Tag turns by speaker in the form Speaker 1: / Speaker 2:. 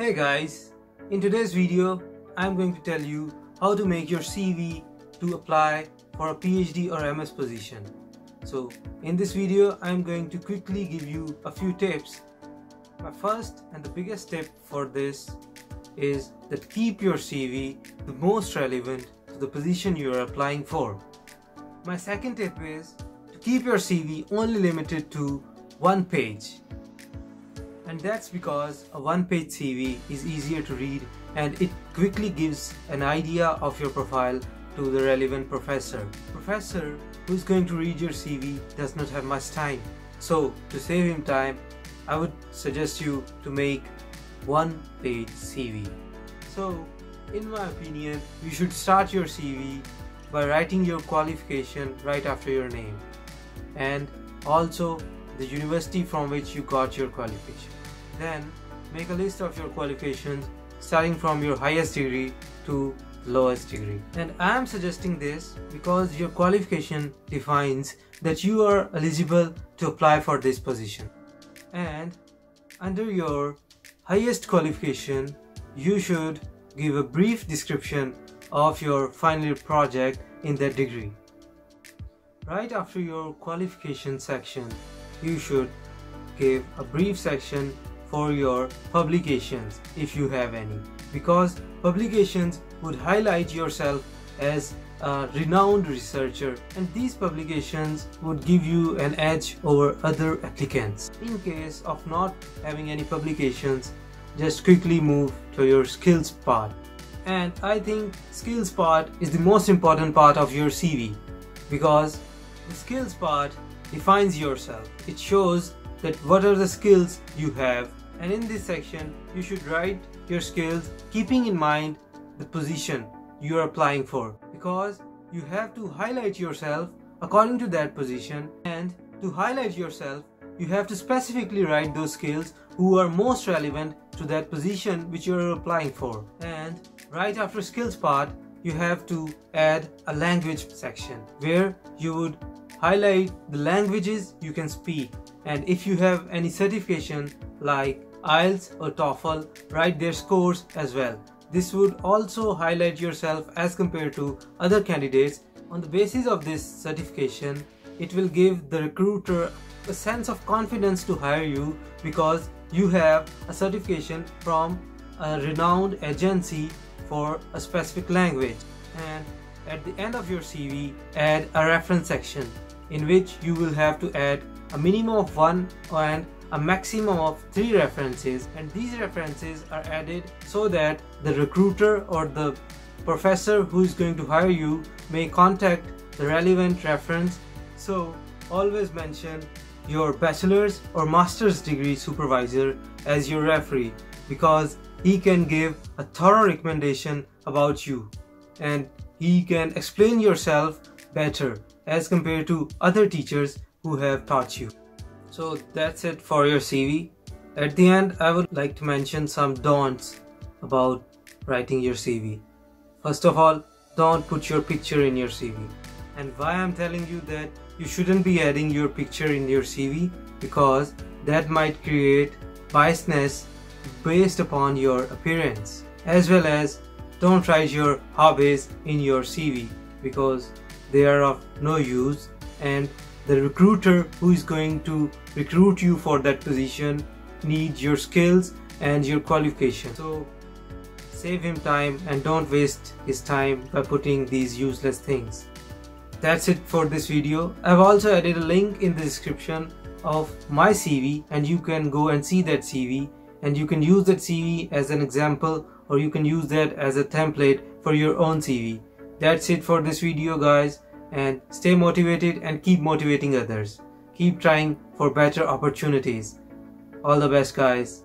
Speaker 1: Hey guys, in today's video I'm going to tell you how to make your CV to apply for a PhD or MS position. So in this video I'm going to quickly give you a few tips. My first and the biggest tip for this is that keep your CV the most relevant to the position you are applying for. My second tip is to keep your CV only limited to one page. And that's because a one-page CV is easier to read and it quickly gives an idea of your profile to the relevant professor. Professor who is going to read your CV does not have much time. So to save him time, I would suggest you to make one-page CV. So in my opinion, you should start your CV by writing your qualification right after your name and also the university from which you got your qualification. Then make a list of your qualifications starting from your highest degree to lowest degree. And I am suggesting this because your qualification defines that you are eligible to apply for this position. And under your highest qualification, you should give a brief description of your final year project in that degree. Right after your qualification section, you should give a brief section for your publications if you have any, because publications would highlight yourself as a renowned researcher and these publications would give you an edge over other applicants. In case of not having any publications, just quickly move to your skills part. And I think skills part is the most important part of your CV because the skills part defines yourself. It shows that what are the skills you have, and in this section you should write your skills keeping in mind the position you are applying for, because you have to highlight yourself according to that position, and to highlight yourself you have to specifically write those skills who are most relevant to that position which you are applying for. And right after skills part you have to add a language section where you would highlight the languages you can speak, and if you have any certification like IELTS or TOEFL, write their scores as well. This would also highlight yourself as compared to other candidates. On the basis of this certification, it will give the recruiter a sense of confidence to hire you because you have a certification from a renowned agency for a specific language. And at the end of your CV, add a reference section in which you will have to add a minimum of 1 and a maximum of 3 references, and these references are added so that the recruiter or the professor who is going to hire you may contact the relevant reference. So always mention your bachelor's or master's degree supervisor as your referee because he can give a thorough recommendation about you and he can explain yourself better as compared to other teachers who have taught you. So that's it for your CV. At the end, I would like to mention some don'ts about writing your CV. First of all, don't put your picture in your CV. And why I'm telling you that you shouldn't be adding your picture in your CV, because that might create biasness based upon your appearance. As well as don't write your hobbies in your CV because they are of no use, and the recruiter who is going to recruit you for that position needs your skills and your qualification. So save him time and don't waste his time by putting these useless things. That's it for this video. I've also added a link in the description of my CV and you can go and see that CV and you can use that CV as an example or you can use that as a template for your own CV. That's it for this video guys, and stay motivated and keep motivating others. Keep trying for better opportunities. All the best guys.